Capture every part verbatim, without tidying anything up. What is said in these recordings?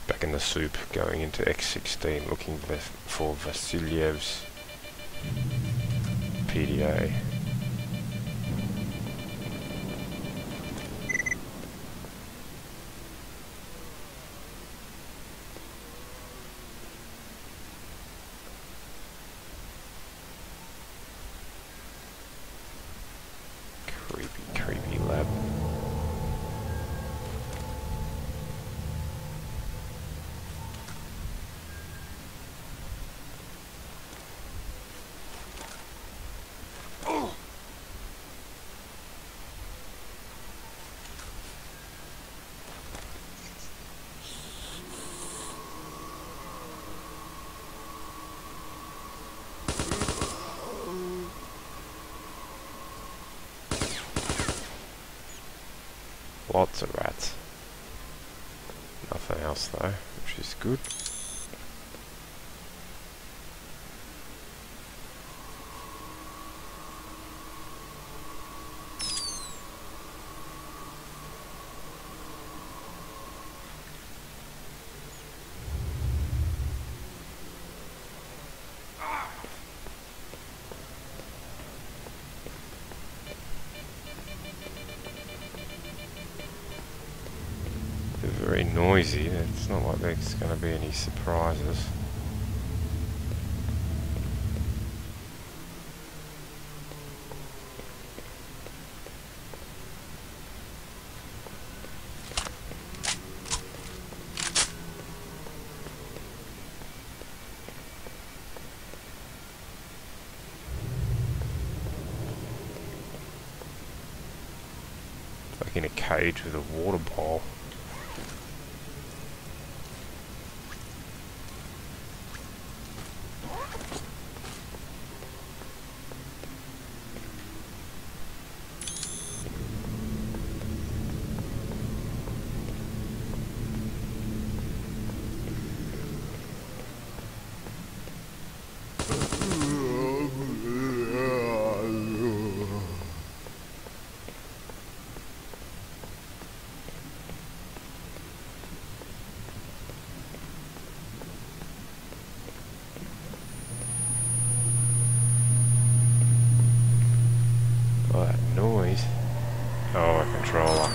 Back in the soup, going into X sixteen, looking for Vasilyev's P D A. Creepy, creepy lab. Lots of rats. Nothing else though, which is good. Very noisy. It's not like there's going to be any surprises. Like in a cage with a water bowl. Oh, that noise. Oh, a controller.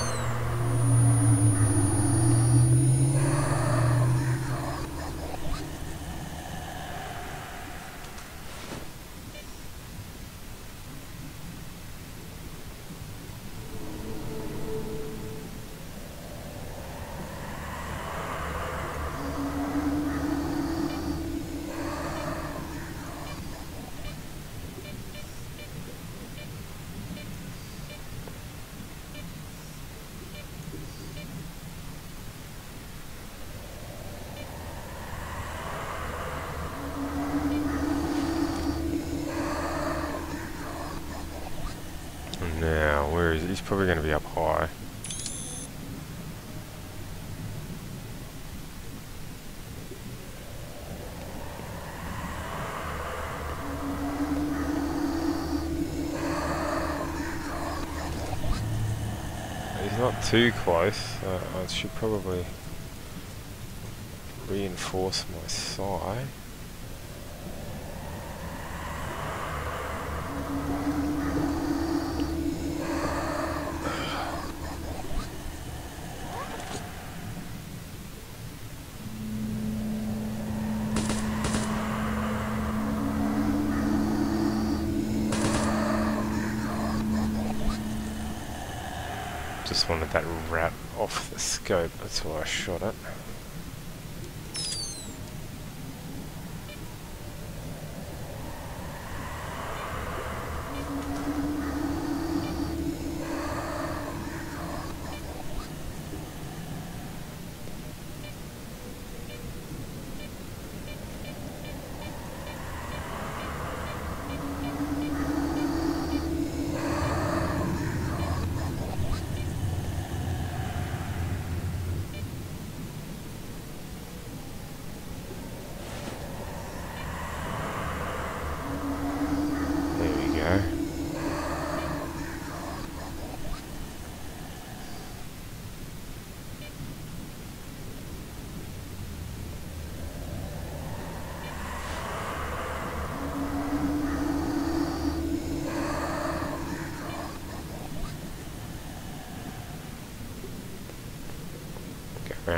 Now, where is he? He's probably going to be up high. He's not too close. Uh, I should probably reinforce my side. Just wanted that rat off the scope, that's why I shot it.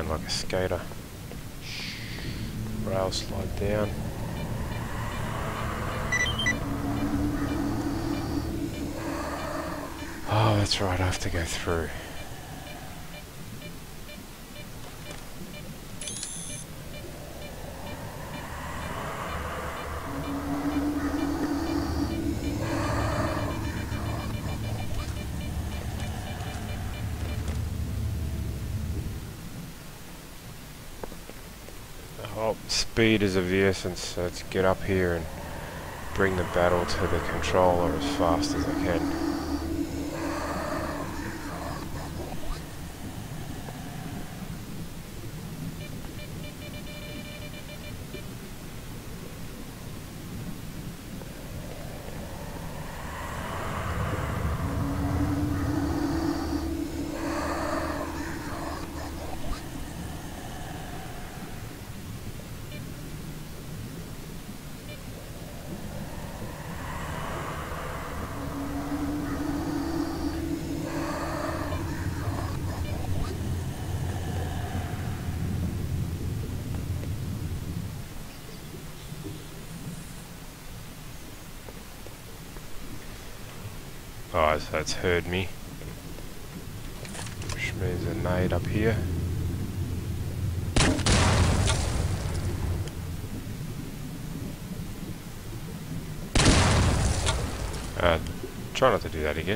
like a skater. Rail slide down. Oh, that's right, I have to go through. Oh, speed is of the essence, so let's get up here and bring the battle to the controller as fast as I can. Oh, so it's heard me. Which means a nade up here. Uh, try not to do that again.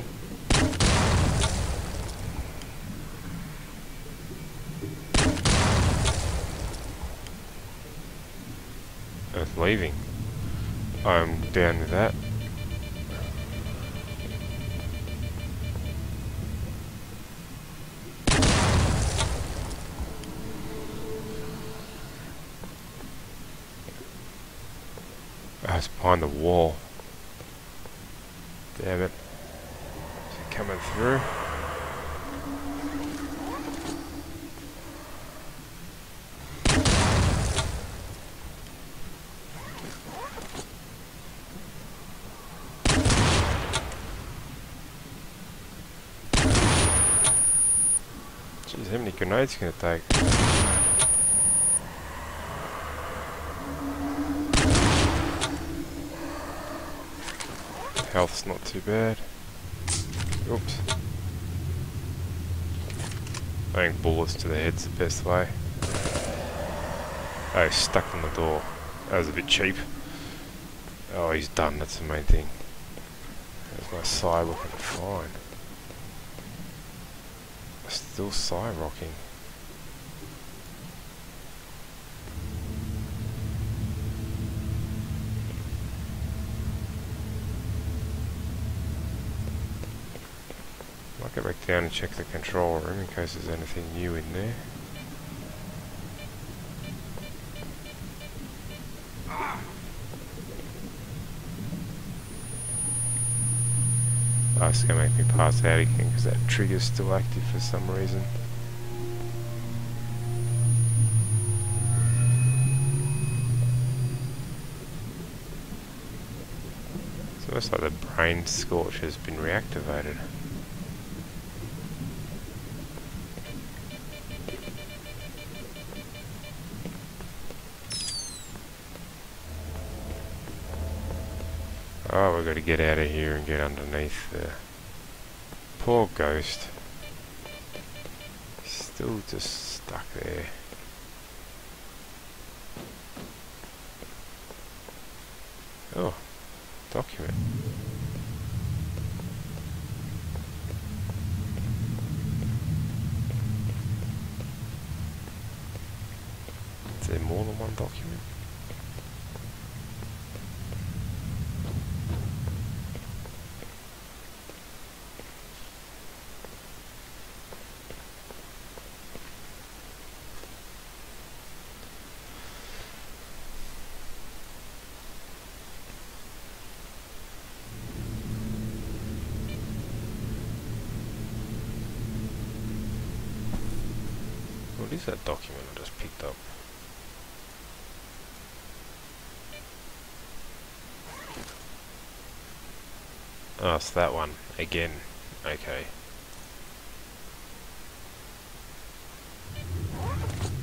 It's leaving. I'm down with that. Oh, it's behind the wall. Damn it. Is it coming through? Jeez, how many grenades can it take? Health's not too bad. Oops. I think bullets to the head's the best way. Oh, he's stuck on the door. That was a bit cheap. Oh, he's done, that's the main thing. There's my Psy looking fine. Still Psy rocking. I'll go back down and check the control room in case there's anything new in there. Oh, it's going to make me pass out again because that trigger's still active for some reason. It's almost like the brain scorch has been reactivated. Oh, we've got to get out of here and get underneath the poor ghost. Still just stuck there. Oh, document. Is there more than one document? What is that document I just picked up? Oh, it's that one. Again. Okay.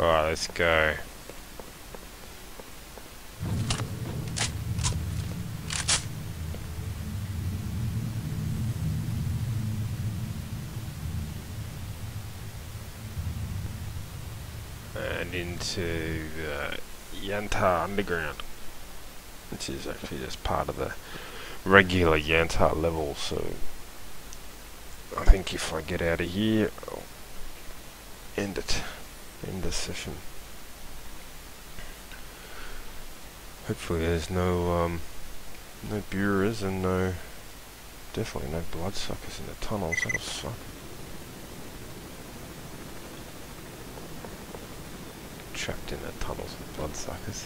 Alright, let's go. And into the Yantar Underground, which is actually just part of the regular Yantar level, so I think if I get out of here, I'll end it, end the session. Hopefully there's no um, no Buras and no, definitely no bloodsuckers in the tunnels. That'll suck. Trapped in the tunnels with bloodsuckers.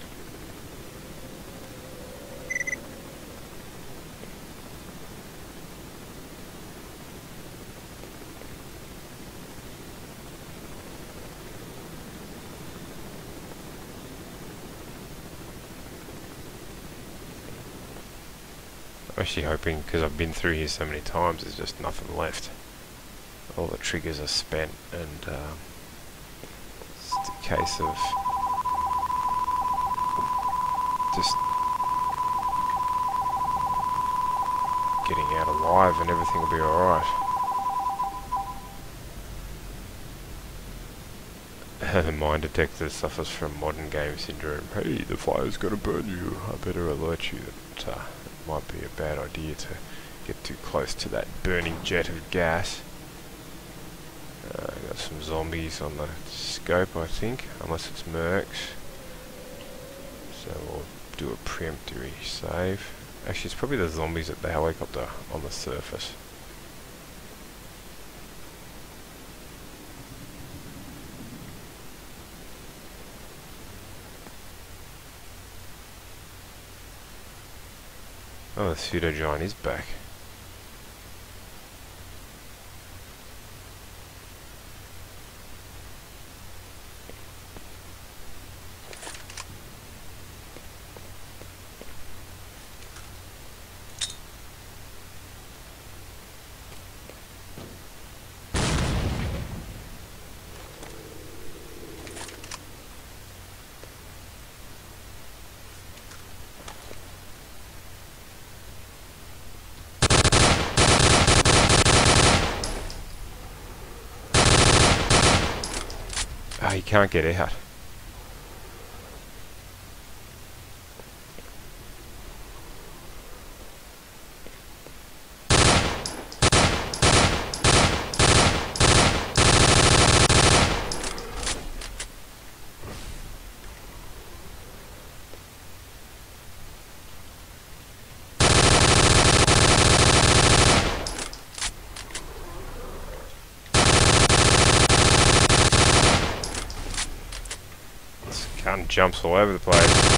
I'm actually hoping, because I've been through here so many times, there's just nothing left. All the triggers are spent, and uh, it's a case of just getting out alive and everything will be alright. The mine detector suffers from modern game syndrome. Hey, the fire's gonna burn you. I better alert you that uh, it might be a bad idea to get too close to that burning jet of gas. Uh, got some zombies on the scope, I think, unless it's mercs. So we'll do a preemptory save. Actually, it's probably the zombies at the helicopter on the surface. Oh, the pseudo-giant is back. Ah, he can't get out. Gun jumps all over the place.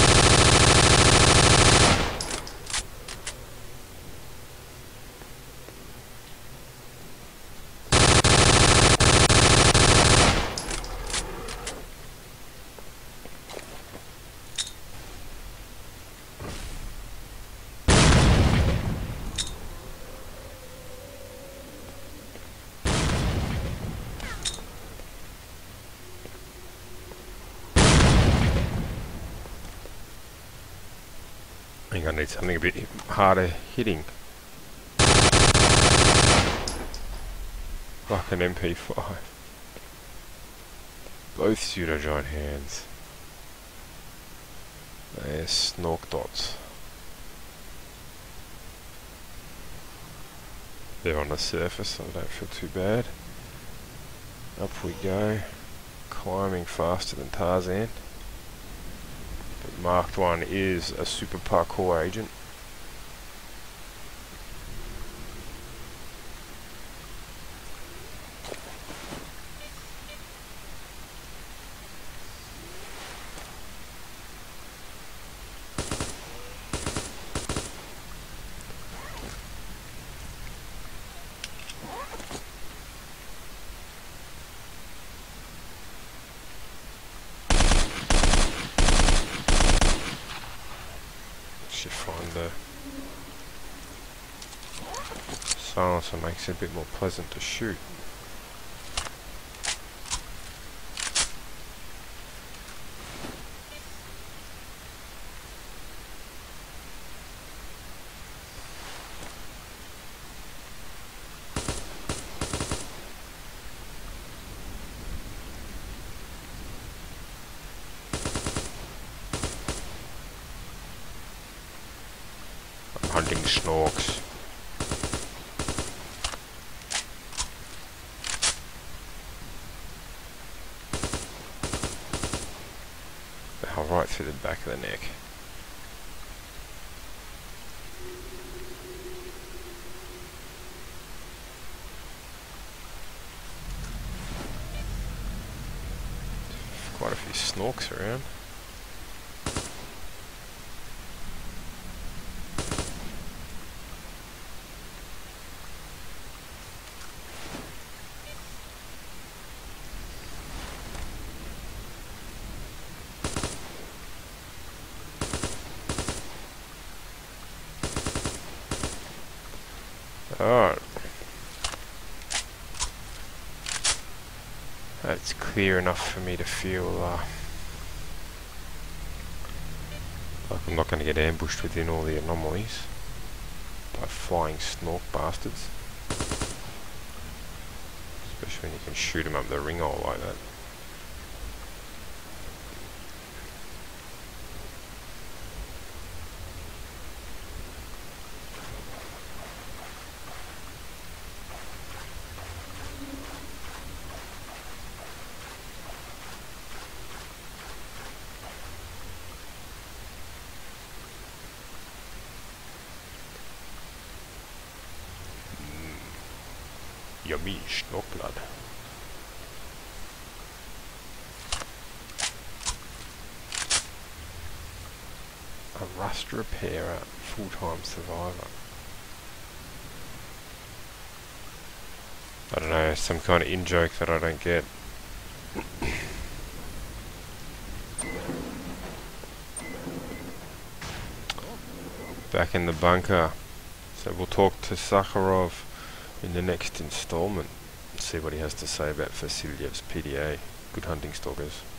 I think I need something a bit harder hitting. Like an M P five. Both pseudo-giant hands. There's snork dots. They're on the surface, so I don't feel too bad. Up we go. Climbing faster than Tarzan. But marked one is a super parkour agent. Should find the silencer, makes it a bit more pleasant to shoot. snorks. Oh, right through the back of the neck. Quite a few snorks around. Alright. That's clear enough for me to feel uh, like I'm not going to get ambushed within all the anomalies by flying snork bastards. Especially when you can shoot them up the ring hole like that. Yummy snork blood. A rust repairer, full-time survivor. I don't know, some kind of in-joke that I don't get. Back in the bunker. So we'll talk to Sakharov in the next installment, see what he has to say about Vasilyev's P D A. Good hunting, stalkers.